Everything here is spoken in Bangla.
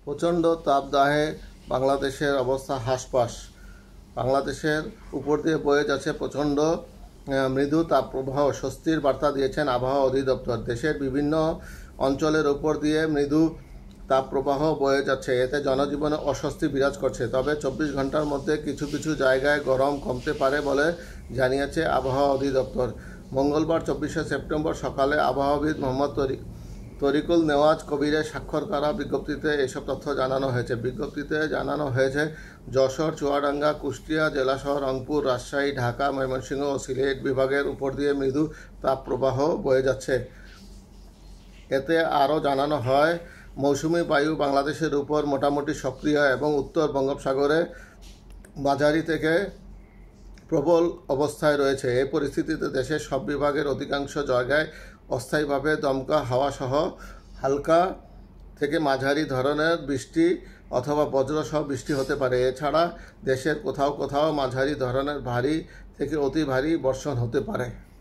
প্রচণ্ড তাপদাহে বাংলাদেশের অবস্থা হাঁসফাঁস। বাংলাদেশের উপর দিয়ে বয়ে যাচ্ছে প্রচণ্ড মৃদু তাপপ্রবাহ। স্বস্তির বার্তা দিয়েছেন আবহাওয়া অধিদপ্তর। দেশের বিভিন্ন অঞ্চলের উপর দিয়ে মৃদু তাপপ্রবাহ বয়ে যাচ্ছে, এতে জনজীবনে অস্বস্তি বিরাজ করছে। তবে 24 ঘন্টার মধ্যে কিছু কিছু জায়গায় গরম কমতে পারে বলে জানিয়েছে আবহাওয়া অধিদপ্তর। মঙ্গলবার 24শে সেপ্টেম্বর সকালে আবহাওয়াবিদ মোহাম্মদ তরিকুল নেওয়াজ কবিরের স্বাক্ষর করা বিজ্ঞপ্তিতে এসব তথ্য জানানো হয়েছে। বিজ্ঞপ্তিতে জানানো হয়েছে, যশোর, চুয়াডাঙ্গা, কুষ্টিয়া জেলাসহ রংপুর, রাজশাহী, ঢাকা, ময়মনসিংহ ও সিলেট বিভাগের উপর দিয়ে মৃদু তাপপ্রবাহ বয়ে যাচ্ছে। এতে আরও জানানো হয়, মৌসুমি বায়ু বাংলাদেশের উপর মোটামুটি সক্রিয় এবং উত্তর বঙ্গোপসাগরে মাঝারি থেকে প্রবল অবস্থায় রয়েছে। এই পরিস্থিতিতে দেশের সব বিভাগের অধিকাংশ জায়গায় অস্থায়ীভাবে দমকা হাওয়াসহ হালকা থেকে মাঝারি ধরনের বৃষ্টি অথবা বজ্রসহ বৃষ্টি হতে পারে। এছাড়া দেশের কোথাও কোথাও মাঝারি ধরনের ভারী থেকে অতি ভারী বর্ষণ হতে পারে।